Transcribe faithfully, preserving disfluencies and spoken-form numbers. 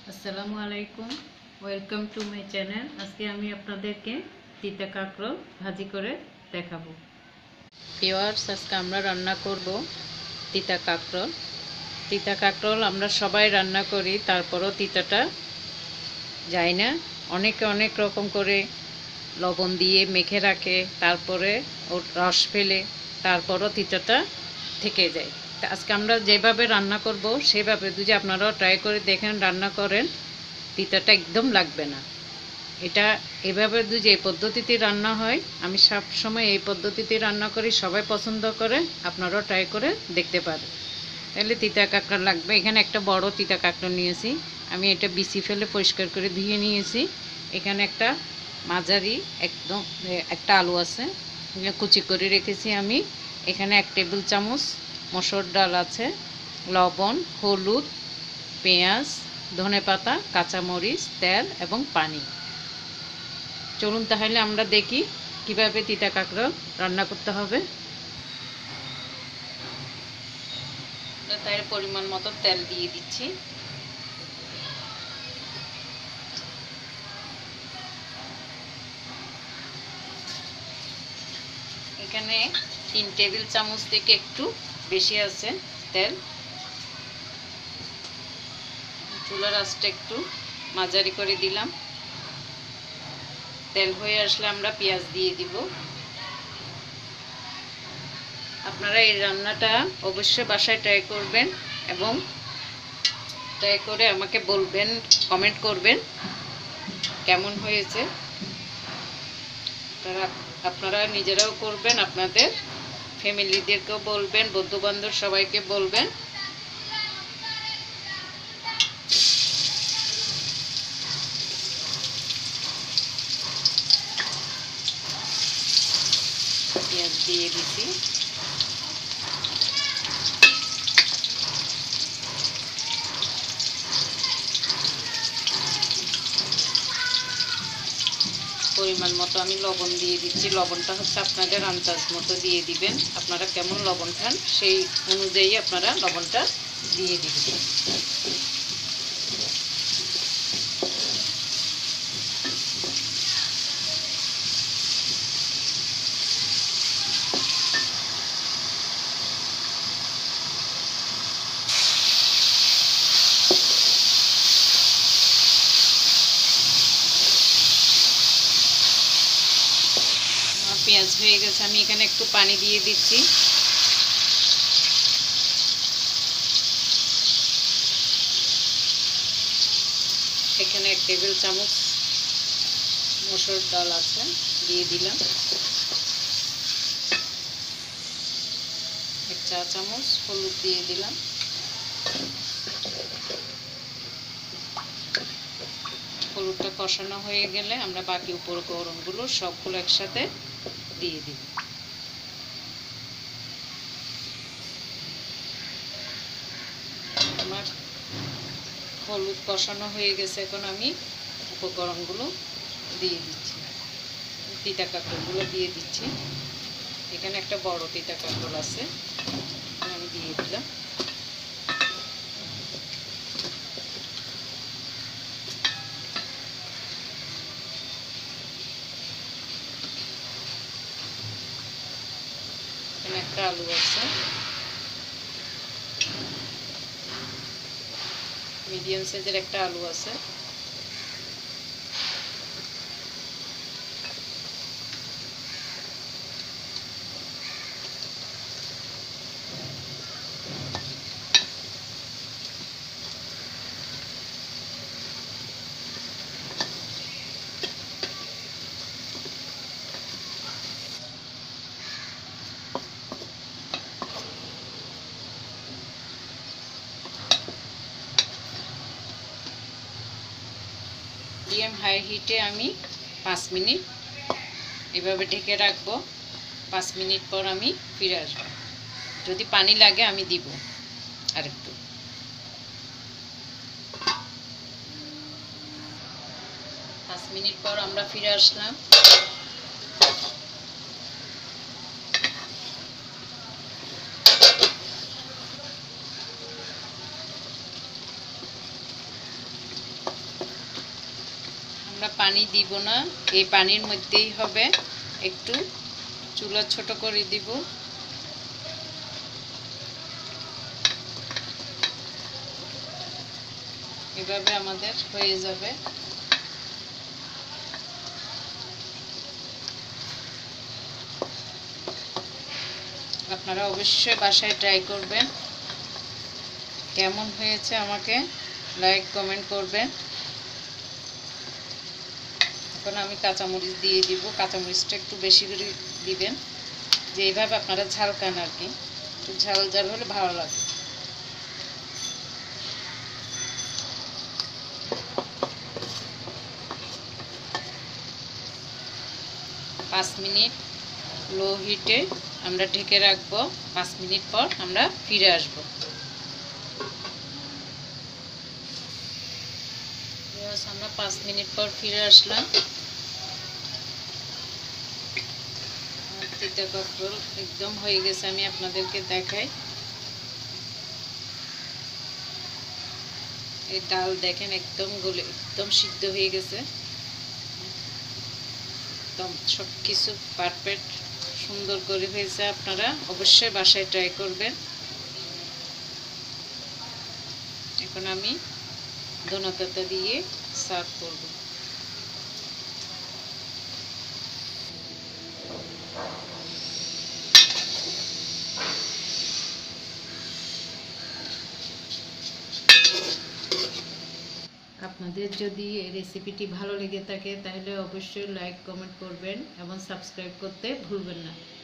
আসসালামু আলাইকুম, welcome to my channel. আজকে আমি আপনাদেরকে তিতা কাকরোল ভাজি করে দেখাবো। ভিউয়ার্স, আজকে আমরা রান্না করব তিতা কাকরোল। তিতা কাকরোল আমরা সবাই রান্না করি, তারপরও তিতাটা যায় না। অনেকে অনেক রকম করে লবণ দিয়ে মেখে রাখে, তারপরে ওর রস ফেলে, তারপরও তিতাটা থেকে যায়। তা আজকে আমরা যেভাবে রান্না করব সেভাবে যদি আপনারাও ট্রাই করে দেখেন, রান্না করেন, তিতাটা একদম লাগবে না। এটা এভাবে যদি এই পদ্ধতিতে রান্না হয়, আমি সব সময় এই পদ্ধতিতে রান্না করি, সবাই পছন্দ করে। আপনারাও ট্রাই করে দেখতে পারেন। তাহলে তিতা কাঁকড়া লাগবে। এখানে একটা বড় তিতা কাঁকড়া নিয়েছি আমি, এটা বিচি ফেলে পরিষ্কার করে ধুয়ে নিয়েছি। এখানে একটা মাঝারি একদম একটা আলু আছে, কুচি করে রেখেছি আমি। এখানে এক টেবিল চামচ মসুর ডাল আছে, লবণ, হলুদ, পেঁয়াজ, ধনেপাতা, কাঁচামরিচ, তেল এবং পানি। চলুন তাহলে আমরা দেখি কিভাবে তিতা কাঁকড়া রান্না করতে হবে। তাই পরিমাণ মতো তেল দিয়ে দিচ্ছি। এখানে তিন টেবিল চামচ থেকে একটু বেশি আছে তেল। চুলার আঁচটা একটু মাঝারি করে দিলাম। তেল হয়ে আসলে আমরা পেঁয়াজ দিয়ে দিব। আপনারা এই রান্নাটা অবশ্যই বাসায় ট্রাই করবেন এবং ট্রাই করে আমাকে বলবেন, কমেন্ট করবেন কেমন হয়েছে। তারা আপনারা নিজেরাও করবেন, আপনাদের ফ্যামিলিদেরকেও বলবেন, বন্ধুবান্ধব সবাইকে বলবেন। পেঁয়াজ দিয়ে দিচ্ছি। পরিমাণ মতো আমি লবণ দিয়ে দিচ্ছি। লবণটা হচ্ছে আপনাদের আন্দাজ মতো দিয়ে দিবেন। আপনারা কেমন লবণ খান সেই অনুযায়ী আপনারা লবণটা দিয়ে দিবেন। পেঁয়াজ হয়ে গেছে, আমি এখানে একটু পানি দিয়ে দিচ্ছি। এখানে এক টেবিল চামচ মসুর ডাল আছে, দিয়ে দিলাম। এক চা চামচ হলুদ দিয়ে দিলাম। হলুদটা কষানো হয়ে গেলে আমরা বাকি উপকরণগুলো সবগুলো একসাথে দিয়ে দিব। আমার হলুদ কষানো হয়ে গেছে, এখন আমি উপকরণগুলো দিয়ে দিচ্ছি। তিতা কাঁকড়গুলো দিয়ে দিচ্ছি। এখানে একটা বড় তিতা কাঁকড় আছে, আমি দিয়ে দিলাম। এখানে একটা আলু আছে, মিডিয়াম সাইজের একটা আলু আছে। মিডিয়াম হাই হিটে আমি পাঁচ মিনিট এভাবে ঢেকে রাখবো। পাঁচ মিনিট পর আমি ফিরে আসবো। যদি পানি লাগে আমি দিব আরেকটু। পাঁচ মিনিট পর আমরা ফিরে আসলাম। আমরা পানি দিব না, এই পানির মধ্যেই হবে। একটু চুলা ছোট করে দিব। এভাবে আমাদের হয়ে যাবে। আপনারা অবশ্যই বাসায় ট্রাই করবেন। কেমন হয়েছে আমাকে লাইক কমেন্ট করবেন। এখন আমি কাঁচামরিচ দিয়ে দিব। কাঁচামরিচটা একটু বেশি করে দিবেন, যে এইভাবে আপনারা ঝাল খান আর কি, একটু ঝাল ঝাল হলে ভালো লাগে। পাঁচ মিনিট লো হিটে আমরা ঢেকে রাখবো। পাঁচ মিনিট পর আমরা ফিরে আসব। আমরা পাঁচ মিনিট পর ফিরে আসলাম। তিতা কাঁকরোল একদম হয়ে গেছে, আমি আপনাদেরকে দেখাই। এই ডাল দেখেন একদম গলে একদম সিদ্ধ হয়ে গেছে, একদম সব কিছু পারফেক্ট সুন্দর করে হয়েছে। আপনারা অবশ্যই বাসায় ট্রাই করবেন। এখন আমি ধনে পাতা দিয়ে সার্ভ করব। আপনাদের যদি এই রেসিপিটি ভালো লেগে থাকে তাহলে অবশ্যই লাইক কমেন্ট করবেন এবং সাবস্ক্রাইব করতে ভুলবেন না।